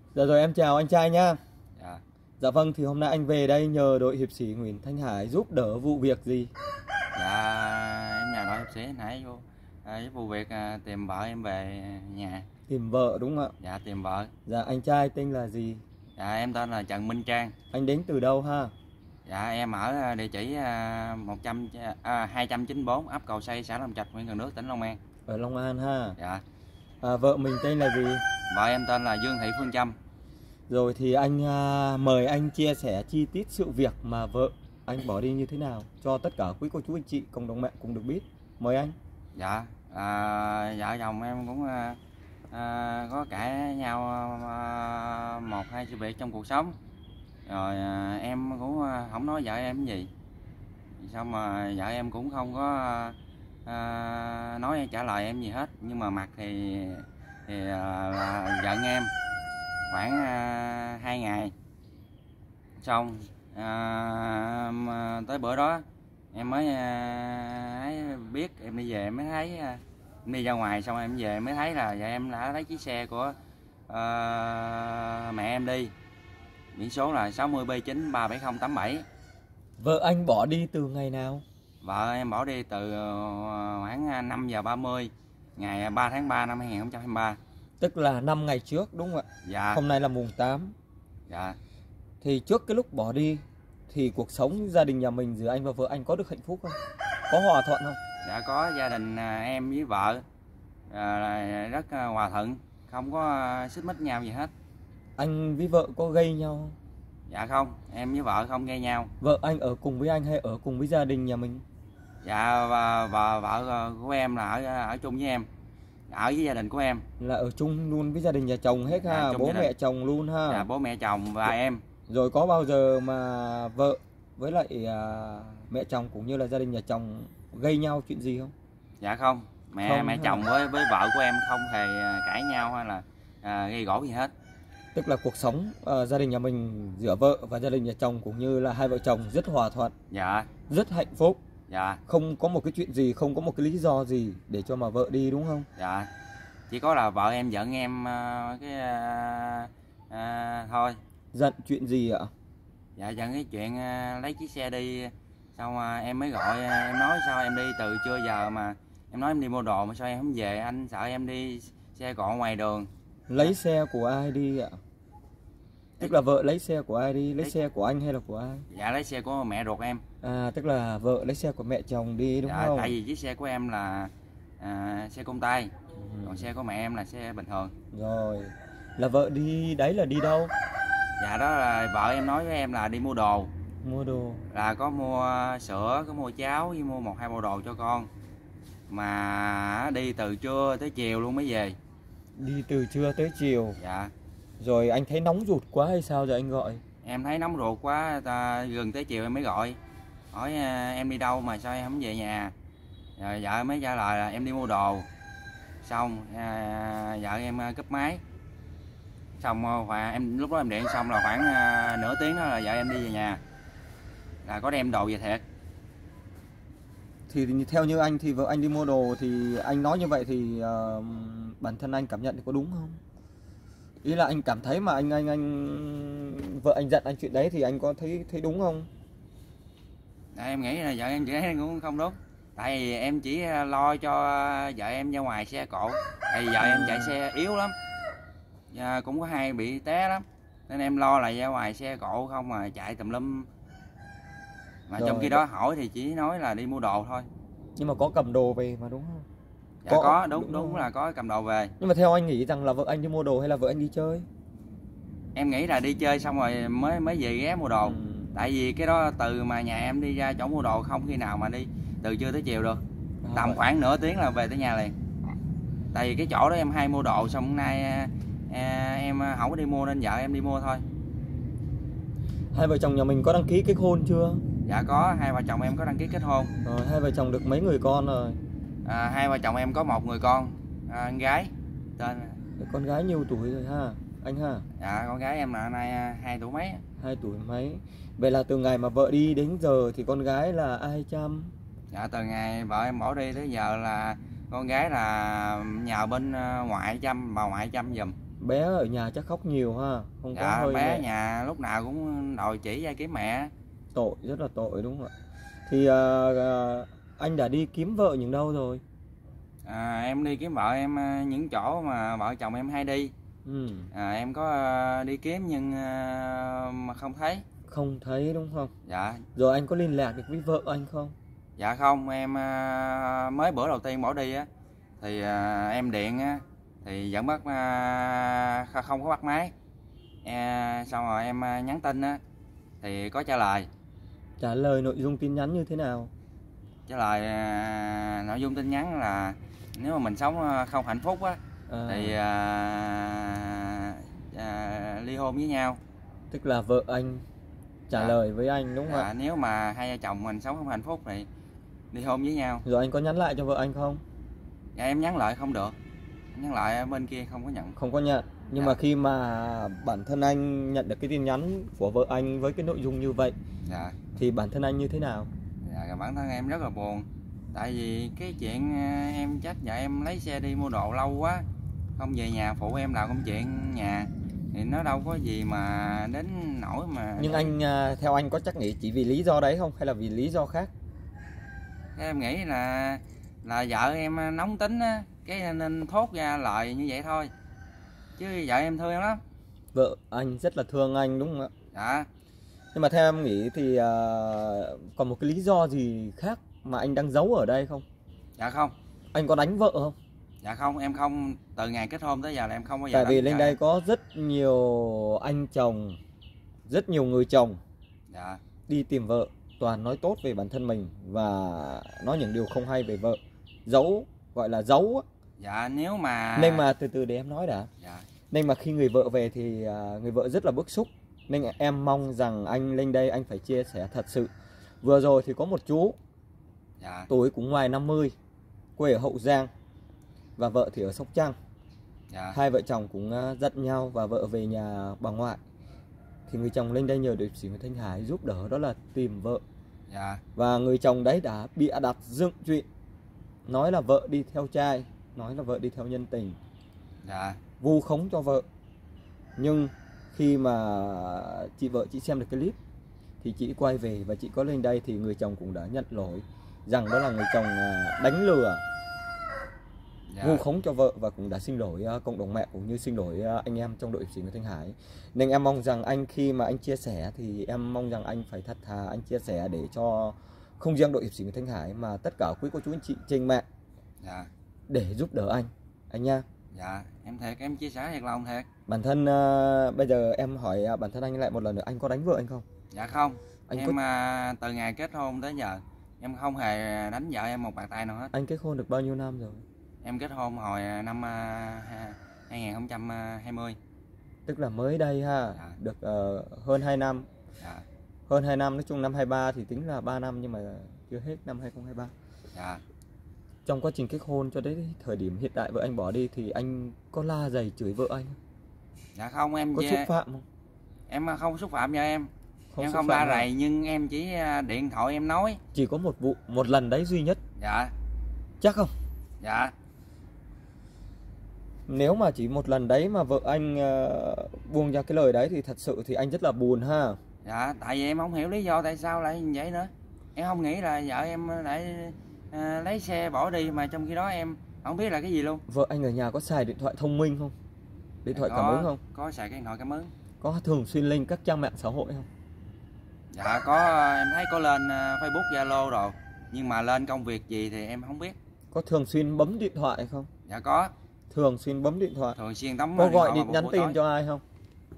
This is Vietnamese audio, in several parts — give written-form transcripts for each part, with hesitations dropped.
Dạ rồi, em chào anh trai nhá. Dạ. Dạ vâng, thì hôm nay anh về đây nhờ đội hiệp sĩ Nguyễn Thanh Hải giúp đỡ vụ việc gì? Dạ em nhờ đội hiệp sĩ nãy vô với vụ việc tìm vợ em về nhà. Tìm vợ đúng không ạ? Dạ tìm vợ. Dạ, anh trai tên là gì? Dạ em tên là Trần Minh Trang. Anh đến từ đâu ha? Dạ em ở địa chỉ 294 ấp Cầu Xây, xã Long Trạch, huyện Cần Đước, tỉnh Long An. Ở Long An ha. Dạ. Vợ mình tên là gì? Vợ em tên là Dương Thị Phương Trâm. Rồi thì anh mời anh chia sẻ chi tiết sự việc mà vợ anh bỏ đi như thế nào cho tất cả quý cô chú anh chị cộng đồng mạng cùng được biết. Mời anh. Dạ. Vợ chồng em cũng có cãi nhau một hai sự việc trong cuộc sống. Rồi em cũng không nói vợ em cái gì. Xong mà vợ em cũng không có nói trả lời em gì hết, nhưng mà mặt thì là giận em khoảng 2 ngày. Xong tới bữa đó em mới biết, em đi về em mới thấy, em đi ra ngoài xong em về em mới thấy là vợ em đã lấy chiếc xe của mẹ em đi, biển số là 60B9 37087. Vợ anh bỏ đi từ ngày nào? Vợ em bỏ đi từ khoảng 5:30 ngày 3 tháng 3 năm 2023. Tức là 5 ngày trước đúng không ạ? Dạ. Hôm nay là mùng 8. Dạ. Thì trước cái lúc bỏ đi thì cuộc sống gia đình nhà mình giữa anh và vợ anh có được hạnh phúc không? Có hòa thuận không? Dạ có, gia đình em với vợ rất hòa thuận, không có xích mích nhau gì hết. Anh với vợ có gây nhau không? Dạ không, em với vợ không gây nhau. Vợ anh ở cùng với anh hay ở cùng với gia đình nhà mình? Dạ và vợ của em là ở chung với em, ở với gia đình của em. Là ở chung luôn với gia đình nhà chồng hết ha, Dạ, bố mẹ chồng luôn ha. Dạ, bố mẹ chồng và em. Rồi có bao giờ mà vợ với lại mẹ chồng cũng như là gia đình nhà chồng gây nhau chuyện gì không? Dạ không, mẹ Không chồng với vợ của em không hề cãi nhau hay là gây gổ gì hết. Tức là cuộc sống gia đình nhà mình giữa vợ và gia đình nhà chồng cũng như là hai vợ chồng rất hòa thuận. Dạ. Rất hạnh phúc. Dạ. Không có một cái chuyện gì, không có một cái lý do gì để cho mà vợ đi đúng không? Dạ. Chỉ có là vợ em giận em thôi. Giận chuyện gì ạ? Dạ giận cái chuyện lấy chiếc xe đi. Xong em mới gọi, em nói sao em đi từ trưa giờ mà em nói em đi mua đồ mà sao em không về, anh sợ em đi xe cộ ngoài đường. Lấy xe của ai đi ạ? Tức là vợ lấy xe của ai đi? Lấy xe của anh hay là của ai? Dạ lấy xe của mẹ ruột em. Tức là vợ lấy xe của mẹ chồng đi đúng không? Tại vì chiếc xe của em là xe công tay, còn xe của mẹ em là xe bình thường. Rồi, là vợ đi đấy là đi đâu? Dạ đó là vợ em nói với em là đi mua đồ. Mua đồ. Là có mua sữa, có mua cháo với mua 1-2 bộ đồ cho con. Mà đi từ trưa tới chiều luôn mới về. Đi từ trưa tới chiều. Dạ. Rồi anh thấy nóng ruột quá hay sao rồi anh gọi? Em thấy nóng ruột quá, gần tới chiều em mới gọi. Hỏi em đi đâu mà sao em không về nhà. Rồi vợ mới trả lời là em đi mua đồ. Xong vợ em cúp máy. Xong em lúc đó em điện xong là khoảng nửa tiếng đó là vợ em đi về nhà. Là có đem đồ về thiệt. Thì theo như anh thì vợ anh đi mua đồ thì anh nói như vậy thì bản thân anh cảm nhận thì có đúng không? Ý là anh cảm thấy mà anh vợ anh giận anh chuyện đấy thì anh có thấy đúng không? Em nghĩ là vợ em chỉ thấy cũng không đúng. Tại vì em chỉ lo cho vợ em ra ngoài xe cộ. Tại vì vợ em chạy xe yếu lắm, và cũng có hay bị té lắm, nên em lo là ra ngoài xe cộ không mà chạy tùm lum. Mà Rồi. trong khi đó hỏi thì chỉ nói là đi mua đồ thôi. Nhưng mà có cầm đồ về mà đúng không? Dạ có đúng là có cầm đồ về. Nhưng mà theo anh nghĩ rằng là vợ anh đi mua đồ hay là vợ anh đi chơi? Em nghĩ là đi chơi xong rồi mới về ghé mua đồ. Tại vì cái đó từ mà nhà em đi ra chỗ mua đồ không khi nào mà đi từ trưa tới chiều được. Tầm khoảng nửa tiếng là về tới nhà liền. Tại vì cái chỗ đó em hay mua đồ, xong hôm nay em không có đi mua nên vợ em đi mua thôi. Hai vợ chồng nhà mình có đăng ký kết hôn chưa? Dạ có, hai vợ chồng em có đăng ký kết hôn. Rồi, hai vợ chồng được mấy người con rồi? Hai vợ chồng em có một người con, con gái. Tên con gái nhiêu tuổi rồi ha anh ha? Dạ con gái em là nay 2 tuổi mấy. 2 tuổi mấy. Vậy là từ ngày mà vợ đi đến giờ thì con gái là ai chăm? Dạ từ ngày vợ em bỏ đi tới giờ là con gái là nhờ bên ngoại chăm, bà ngoại chăm giùm. Bé ở nhà chắc khóc nhiều ha, không có Dạ hơi bé mẹ. nhà lúc nào cũng đòi chỉ ra kiếm mẹ. Tội, rất là tội đúng không ạ? Thì anh đã đi kiếm vợ những đâu rồi? Em đi kiếm vợ em những chỗ mà vợ chồng em hay đi. Em có đi kiếm nhưng mà không thấy. Không thấy đúng không? Dạ. Rồi anh có liên lạc được với vợ anh không? Dạ không, em mới bữa đầu tiên bỏ đi á thì em điện á thì vẫn bắt không có bắt máy. Xong rồi em nhắn tin á thì có trả lời. Trả lời nội dung tin nhắn như thế nào? Trả lời nội dung tin nhắn là nếu mà mình sống không hạnh phúc á thì ly hôn với nhau. Tức là vợ anh trả lời với anh đúng không ạ? Nếu mà hai vợ chồng mình sống không hạnh phúc thì ly hôn với nhau. Rồi anh có nhắn lại cho vợ anh không? Dạ em nhắn lại không được. Nhắn lại bên kia không có nhận. Không có nhận. Nhưng mà khi mà bản thân anh nhận được cái tin nhắn của vợ anh với cái nội dung như vậy thì bản thân anh như thế nào? Dạ bản thân em rất là buồn. Tại vì cái chuyện em trách vợ em lấy xe đi mua đồ lâu quá, không về nhà phụ em làm công chuyện nhà thì nó đâu có gì mà đến nỗi mà. Nhưng anh theo anh có chắc nghĩ chỉ vì lý do đấy không hay là vì lý do khác? Em nghĩ là vợ em nóng tính á, cái nên thốt ra lời như vậy thôi. Chứ vợ em thương em lắm. Vợ anh rất là thương anh đúng không ạ? Dạ. Nhưng mà theo em nghĩ thì còn một cái lý do gì khác mà anh đang giấu ở đây không? Dạ không. Anh có đánh vợ không? Dạ không, em không, từ ngày kết hôn tới giờ là em không bao giờ. Tại vì lên đây có rất nhiều anh chồng, rất nhiều người chồng đi tìm vợ toàn nói tốt về bản thân mình và nói những điều không hay về vợ, giấu, gọi là giấu. Dạ nếu mà nên mà từ từ để em nói đã. Nên mà khi người vợ về thì người vợ rất là bức xúc. Nên em mong rằng anh lên đây anh phải chia sẻ thật sự. Vừa rồi thì có một chú tuổi cũng ngoài 50, quê ở Hậu Giang và vợ thì ở Sóc Trăng. Hai vợ chồng cũng giận nhau và vợ về nhà bà ngoại. Thì người chồng lên đây nhờ đội sĩ Thanh Hải giúp đỡ, đó là tìm vợ. Và người chồng đấy đã bịa đặt dựng chuyện, nói là vợ đi theo trai, nói là vợ đi theo nhân tình, vu khống cho vợ. Nhưng khi mà vợ chị xem được cái clip thì chị quay về và chị có lên đây thì người chồng cũng đã nhận lỗi rằng đó là người chồng đánh lừa, vu khống cho vợ và cũng đã xin lỗi cộng đồng mạng cũng như xin lỗi anh em trong đội hiệp sĩ Nguyễn Thanh Hải. Nên em mong rằng anh khi mà anh chia sẻ thì em mong rằng anh phải thật thà anh chia sẻ để cho không riêng đội hiệp sĩ Nguyễn Thanh Hải mà tất cả quý cô chú anh chị trên mạng để giúp đỡ anh nha. Dạ em thiệt, em chia sẻ thiệt lòng thiệt. Bản thân bây giờ em hỏi bản thân anh lại một lần nữa, anh có đánh vợ anh không? Dạ không, anh em từ ngày kết hôn tới giờ em không hề đánh vợ em một bạt tay nào hết. Anh kết hôn được bao nhiêu năm rồi? Em kết hôn hồi năm 2020. Tức là mới đây ha. Được hơn 2 năm. Hơn 2 năm, nói chung năm 23 thì tính là 3 năm nhưng mà chưa hết năm 2023. Trong quá trình kết hôn cho đến thời điểm hiện tại vợ anh bỏ đi thì anh có la giày chửi vợ anh không? Dạ không, em có xúc phạm không? Em không xúc phạm cho em. Em không la rầy nhưng em chỉ điện thoại em nói. Chỉ có một vụ, một lần đấy duy nhất. Dạ. Chắc không? Dạ. Nếu mà chỉ một lần đấy mà vợ anh buông ra cái lời đấy thì thật sự thì anh rất là buồn ha. Dạ, tại vì em không hiểu lý do tại sao lại như vậy nữa. Em không nghĩ là vợ em lại lấy xe bỏ đi mà trong khi đó em không biết là cái gì luôn. Vợ anh ở nhà có xài điện thoại thông minh không? Điện thoại cảm ứng không? Có xài cái điện thoại cảm ứng. Có thường xuyên lên các trang mạng xã hội không? Dạ có, em thấy có lên Facebook, Zalo rồi. Nhưng mà lên công việc gì thì em không biết. Có thường xuyên bấm điện thoại không? Dạ có. Thường xuyên bấm điện thoại. Thường xuyên tấm. Có gọi điện nhắn tin cho ai không?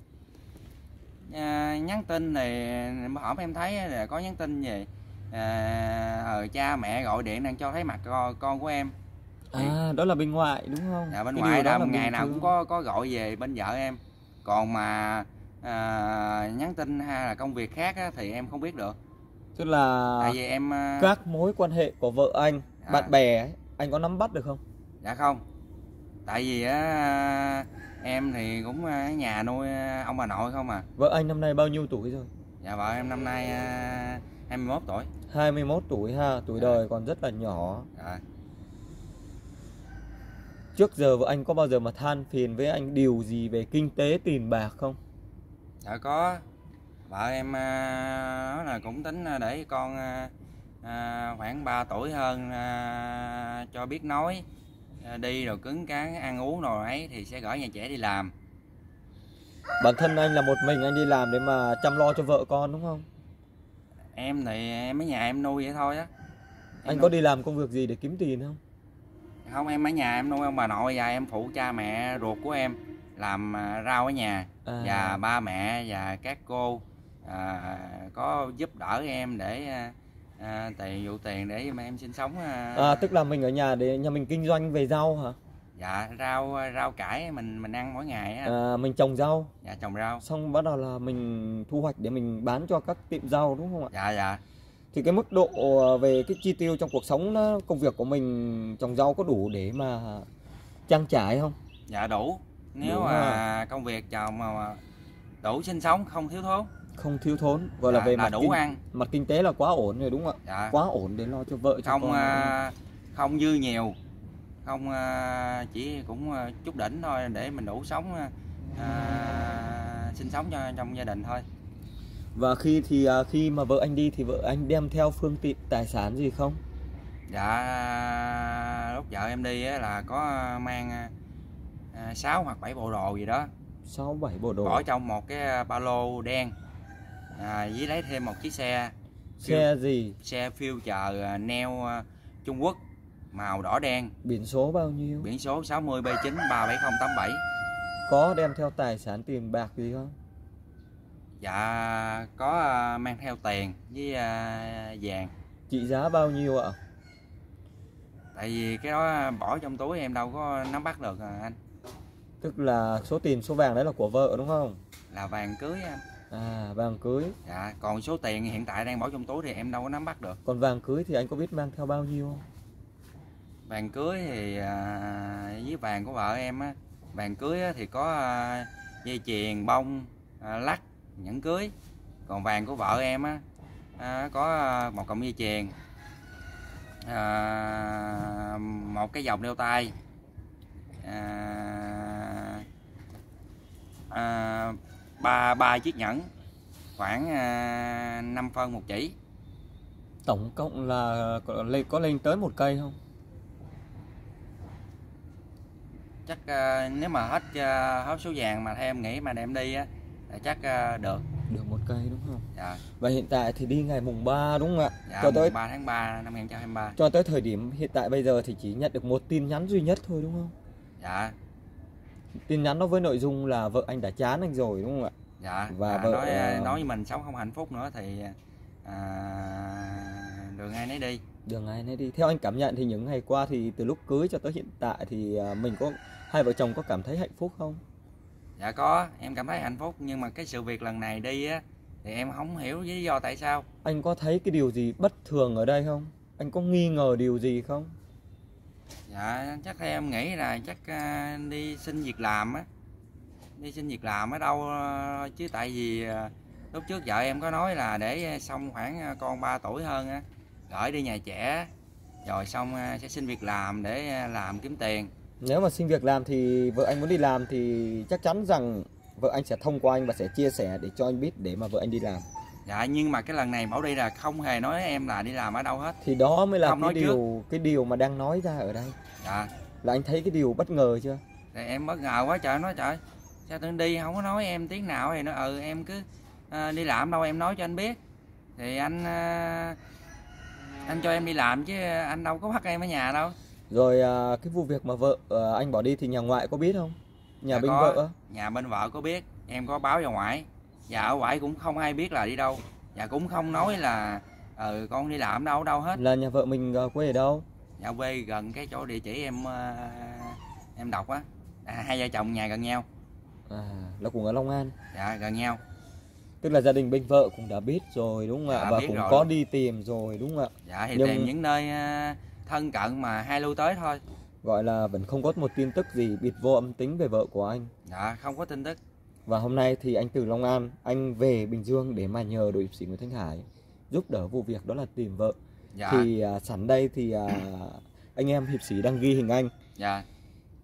Nhắn tin thì hổm em thấy là có nhắn tin về cha mẹ gọi điện đang cho thấy mặt con của em. Đó là bên ngoài đúng không? Dạ bên ngoài đó ngày nào cũng có gọi về bên vợ em. Còn mà nhắn tin hay là công việc khác á, thì em không biết được. Tức là tại vì em các mối quan hệ của vợ anh, bạn bè ấy, anh có nắm bắt được không? Dạ không. Tại vì em thì cũng ở nhà nuôi ông bà nội không à. Vợ anh năm nay bao nhiêu tuổi rồi? Dạ vợ em năm nay 21 tuổi. 21 tuổi ha, tuổi đời còn rất là nhỏ. Trước giờ vợ anh có bao giờ mà than phiền với anh điều gì về kinh tế tiền bạc không? Dạ có. Vợ em nói là cũng tính để con khoảng 3 tuổi hơn cho biết nói, đi rồi cứng cán ăn uống rồi ấy thì sẽ gửi nhà trẻ đi làm. Bản thân anh là một mình anh đi làm để mà chăm lo cho vợ con đúng không? Em thì em ở nhà em nuôi vậy thôi á. Anh có đi làm công việc gì để kiếm tiền không? Không, em ở nhà em nuôi ông bà nội và em phụ cha mẹ ruột của em làm rau ở nhà. Và ba mẹ và các cô có giúp đỡ em để vụ tiền để mà em sinh sống. Tức là mình ở nhà để nhà mình kinh doanh về rau hả? Dạ, rau cải mình ăn mỗi ngày á. Mình trồng rau. Dạ, trồng rau. Xong bắt đầu là mình thu hoạch để mình bán cho các tiệm rau đúng không ạ? Dạ dạ. Thì cái mức độ về cái chi tiêu trong cuộc sống đó, công việc của mình trồng rau có đủ để mà trang trải không? Dạ đủ. Nếu Đủ mà công việc trồng mà đủ sinh sống, không thiếu thốn. Không thiếu thốn, gọi là về là mặt đủ ăn. Mặt kinh tế là quá ổn rồi đúng không ạ? Dạ. Quá ổn để lo cho vợ cho không con. Không dư nhiều, không chỉ cũng chút đỉnh thôi để mình đủ sống, sinh sống trong gia đình thôi. Và khi mà vợ anh đi thì vợ anh đem theo phương tiện tài sản gì không? Dạ, lúc vợ em đi là có mang 6 hoặc 7 bộ đồ gì đó. 6-7 bộ đồ. Bỏ trong một cái ba lô đen, với lấy thêm một chiếc xe. Xe gì? Xe Future neo Trung Quốc màu đỏ đen. Biển số bao nhiêu? Biển số 60 B9 37087. Có đem theo tài sản tiền bạc gì không? Dạ có mang theo tiền với vàng. Trị giá bao nhiêu ạ? Tại vì cái đó bỏ trong túi em đâu có nắm bắt được anh. Tức là số tiền số vàng đấy là của vợ đúng không? Là vàng cưới anh. Vàng cưới. Dạ, còn số tiền hiện tại đang bỏ trong túi thì em đâu có nắm bắt được. Còn vàng cưới thì anh có biết mang theo bao nhiêu không? Vàng cưới thì với vàng của vợ em á, vàng cưới thì có dây chuyền, bông, lắc, nhẫn cưới. Còn vàng của vợ em á có một cọng dây chuyền, một cái vòng đeo tay, ba chiếc nhẫn, khoảng 5 phân một chỉ. Tổng cộng là có lên tới 1 cây không? Chắc nếu mà hết số vàng mà theo em nghĩ mà đem đi á chắc được 1 cây đúng không? Dạ. Và hiện tại thì đi ngày mùng 3 đúng không ạ? Dạ, cho tới 3 tháng 3 năm 2023. Cho tới thời điểm hiện tại bây giờ thì chỉ nhận được 1 tin nhắn duy nhất thôi đúng không? Dạ. Tin nhắn đó với nội dung là vợ anh đã chán anh rồi đúng không ạ? Dạ. Và vợ nói với mình sống không hạnh phúc nữa thì đường ai nấy đi. Đường ai nấy đi. Theo anh cảm nhận thì những ngày qua thì từ lúc cưới cho tới hiện tại thì hai vợ chồng có cảm thấy hạnh phúc không? Dạ có, em cảm thấy hạnh phúc, nhưng mà cái sự việc lần này đi á thì em không hiểu lý do tại sao. Anh có thấy cái điều gì bất thường ở đây không? Anh có nghi ngờ điều gì không? Dạ chắc em nghĩ là chắc đi xin việc làm á. Đi xin việc làm ở đâu chứ, tại vì lúc trước vợ em có nói là để xong khoảng con 3 tuổi hơn á gửi đi nhà trẻ, rồi xong sẽ xin việc làm để làm kiếm tiền. Nếu mà xin việc làm thì vợ anh muốn đi làm thì chắc chắn rằng vợ anh sẽ thông qua anh và sẽ chia sẻ để cho anh biết để mà vợ anh đi làm. Dạ, nhưng mà cái lần này bảo đi là không hề nói em là đi làm ở đâu hết. Thì đó mới là không cái điều mà đang nói ra ở đây. Dạ. Là anh thấy cái điều bất ngờ chưa? Thì em bất ngờ quá trời, nói trời sao tự đi không có nói em tiếng nào, thì nó em cứ đi làm đâu em nói cho anh biết thì anh cho em đi làm chứ anh đâu có bắt em ở nhà đâu. Rồi cái vụ việc mà vợ anh bỏ đi thì nhà ngoại có biết không? Nhà bên có, vợ? Nhà bên vợ có biết, em có báo vào ngoại. Dạ ở ngoại cũng không ai biết là đi đâu. Dạ cũng không nói là con đi làm đâu hết. Là nhà vợ mình quê ở đâu? Dạ quê gần cái chỗ địa chỉ em đọc á. Hai vợ chồng nhà gần nhau. Là cũng ở Long An. Dạ gần nhau. Tức là gia đình bên vợ cũng đã biết rồi đúng không ạ? Và cũng có đi tìm rồi đúng không ạ? Dạ thì tìm những nơi thân cận mà hai lưu tới thôi. Gọi là vẫn không có một tin tức gì bịt vô âm tính về vợ của anh. Dạ không có tin tức. Và hôm nay thì anh từ Long An anh về Bình Dương để mà nhờ đội hiệp sĩ Nguyễn Thanh Hải giúp đỡ vụ việc đó là tìm vợ. Dạ. Thì sẵn đây thì anh em hiệp sĩ đang ghi hình anh. Dạ.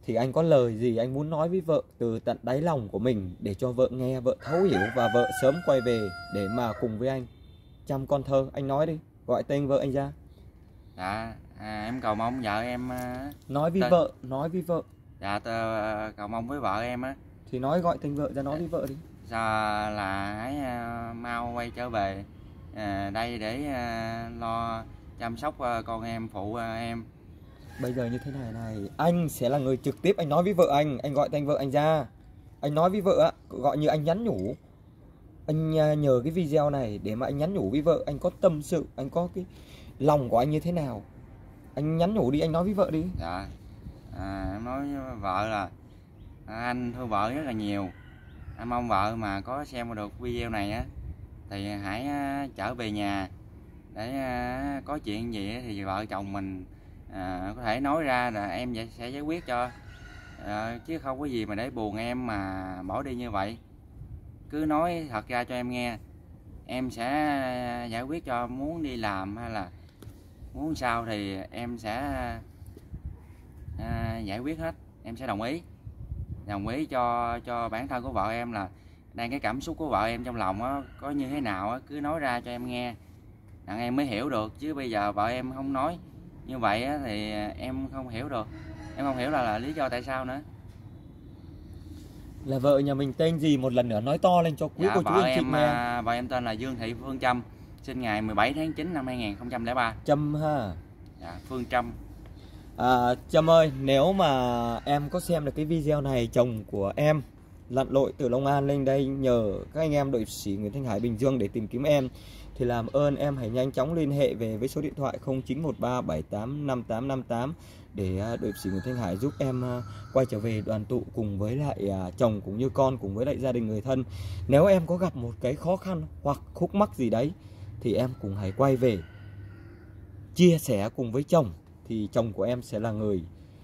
thì anh có lời gì anh muốn nói với vợ từ tận đáy lòng của mình để cho vợ nghe, vợ thấu hiểu và vợ sớm quay về để mà cùng với anh chăm con thơ. Anh nói đi, gọi tên vợ anh ra. Dạ, em cầu mong vợ em Nói với vợ, nói với vợ. Dạ, cầu mong với vợ em á. Thì nói gọi tên vợ ra, nói với vợ đi. Sao là hãy mau quay trở về đây để lo chăm sóc con em, phụ em. Bây giờ như thế này, anh sẽ là người trực tiếp anh nói với vợ anh gọi tên vợ anh ra. Anh nói với vợ, gọi như anh nhắn nhủ. Anh nhờ cái video này để mà anh nhắn nhủ với vợ, anh có tâm sự, anh có cái lòng của anh như thế nào. Anh nhắn nhủ đi, anh nói với vợ đi. Dạ, em nói với vợ là anh thương vợ rất là nhiều. Anh mong vợ mà có xem được video này á thì hãy trở về nhà để có chuyện gì thì vợ chồng mình có thể nói ra là em sẽ giải quyết cho, chứ không có gì mà để buồn em mà bỏ đi như vậy. Cứ nói thật ra cho em nghe, em sẽ giải quyết cho. Muốn đi làm hay là muốn sao thì em sẽ giải quyết hết. Em sẽ đồng ý cho bản thân của vợ em là đang cái cảm xúc của vợ em trong lòng á có như thế nào á, cứ nói ra cho em nghe đặng em mới hiểu được. Chứ bây giờ vợ em không nói như vậy á thì em không hiểu được, em không hiểu là lý do tại sao nữa. Là vợ nhà mình tên gì, một lần nữa nói to lên cho quý cô chú anh chị nghe. Vợ em tên là Dương Thị Phương Trâm, sinh ngày 17 tháng 9 năm 2003. Trâm ha. Dạ, Phương Trâm. Trâm ơi, nếu mà em có xem được cái video này, chồng của em lặn lội từ Long An lên đây nhờ các anh em đội hiệp sĩ Nguyễn Thanh Hải Bình Dương để tìm kiếm em, thì làm ơn em hãy nhanh chóng liên hệ về với số điện thoại 0913785858 để đội hiệp sĩ Nguyễn Thanh Hải giúp em quay trở về đoàn tụ cùng với lại chồng cũng như con, cùng với lại gia đình người thân. Nếu em có gặp một cái khó khăn hoặc khúc mắc gì đấy thì em cũng hãy quay về chia sẻ cùng với chồng, thì chồng của em sẽ là người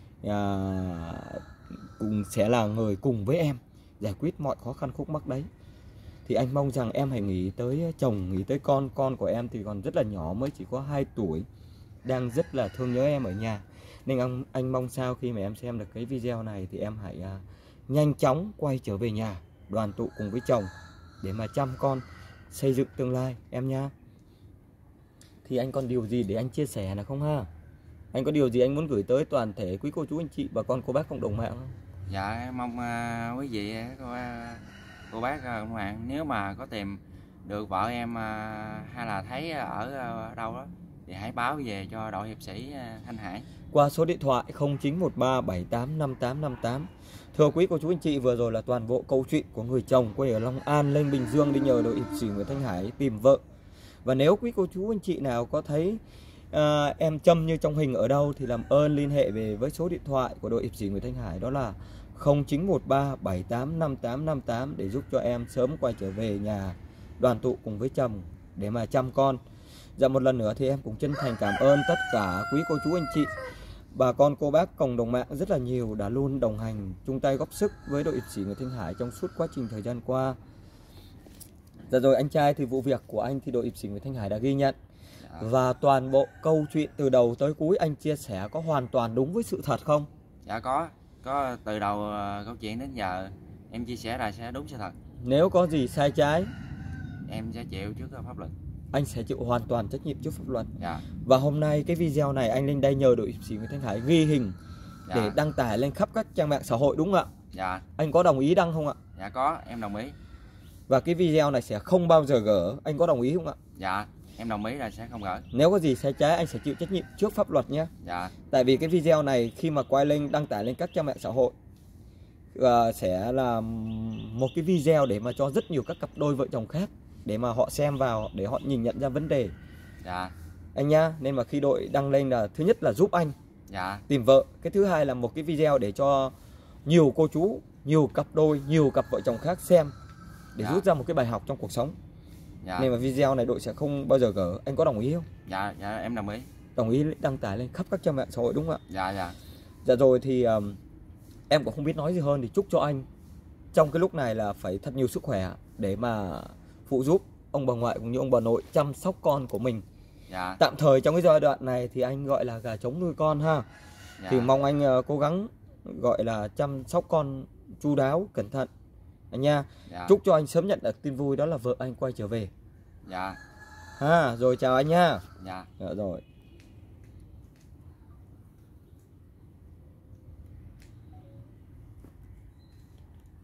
cùng với em giải quyết mọi khó khăn khúc mắc đấy. Thì anh mong rằng em hãy nghĩ tới chồng, nghĩ tới con của em thì còn rất là nhỏ, mới chỉ có 2 tuổi, đang rất là thương nhớ em ở nhà. Nên anh mong sao khi mà em xem được cái video này thì em hãy nhanh chóng quay trở về nhà, đoàn tụ cùng với chồng để mà chăm con, xây dựng tương lai em nha. Thì anh còn điều gì để anh chia sẻ là không ha? Anh có điều gì anh muốn gửi tới toàn thể quý cô chú anh chị, bà con cô bác cộng đồng mạng không? Dạ, em mong quý vị cô bác cộng mạng nếu mà có tìm được vợ em hay là thấy ở đâu đó thì hãy báo về cho đội hiệp sĩ Thanh Hải qua số điện thoại 0913785858. Thưa quý cô chú anh chị, vừa rồi là toàn bộ câu chuyện của người chồng quê ở Long An lên Bình Dương đi nhờ đội hiệp sĩ Nguyễn Thanh Hải tìm vợ. Và nếu quý cô chú anh chị nào có thấy em Trâm như trong hình ở đâu thì làm ơn liên hệ về với số điện thoại của đội hiệp sĩ Nguyễn Thanh Hải, đó là 0913785858 để giúp cho em sớm quay trở về nhà, đoàn tụ cùng với chồng để mà chăm con. Dạ, một lần nữa thì em cũng chân thành cảm ơn tất cả quý cô chú anh chị, bà con cô bác cộng đồng mạng rất là nhiều đã luôn đồng hành chung tay góp sức với đội hiệp sĩ Nguyễn Thanh Hải trong suốt quá trình thời gian qua. Dạ rồi anh trai, thì vụ việc của anh thì đội hiệp sĩ Nguyễn Thanh Hải đã ghi nhận. Và toàn bộ câu chuyện từ đầu tới cuối anh chia sẻ có hoàn toàn đúng với sự thật không? Dạ có từ đầu câu chuyện đến giờ em chia sẻ là sẽ đúng sự thật. Nếu có gì sai trái em sẽ chịu trước pháp luật. Anh sẽ chịu hoàn toàn trách nhiệm trước pháp luật. Dạ. Và hôm nay cái video này anh lên đây nhờ đội hiệp sĩ Nguyễn Thanh Hải ghi hình để đăng tải lên khắp các trang mạng xã hội đúng không ạ? Dạ. Anh có đồng ý đăng không ạ? Dạ có, em đồng ý. Và cái video này sẽ không bao giờ gỡ, anh có đồng ý không ạ? Dạ, em đồng ý là sẽ không gỡ. Nếu có gì sai trái anh sẽ chịu trách nhiệm trước pháp luật nhé. Dạ. Tại vì cái video này khi mà quay lên đăng tải lên các trang mạng xã hội sẽ là một cái video để mà cho rất nhiều các cặp đôi vợ chồng khác để mà họ xem vào, để họ nhìn nhận ra vấn đề. Dạ. Anh nhá, nên mà khi đội đăng lên là thứ nhất là giúp anh tìm vợ, cái thứ hai là một cái video để cho nhiều cô chú, nhiều cặp đôi, nhiều cặp vợ chồng khác xem để rút ra một cái bài học trong cuộc sống. Nên mà video này đội sẽ không bao giờ gỡ. Anh có đồng ý không? Dạ, em đồng ý. Đồng ý đăng tải lên khắp các trang mạng xã hội đúng không ạ? Dạ rồi thì em cũng không biết nói gì hơn, thì chúc cho anh trong cái lúc này là phải thật nhiều sức khỏe để mà phụ giúp ông bà ngoại cũng như ông bà nội chăm sóc con của mình. Tạm thời trong cái giai đoạn này thì anh gọi là gà trống nuôi con ha. Thì mong anh cố gắng gọi là chăm sóc con chu đáo, cẩn thận anh nha. Dạ. Chúc cho anh sớm nhận được tin vui đó là vợ anh quay trở về. Dạ. Ha, rồi chào anh nha. Dạ. Dạ rồi.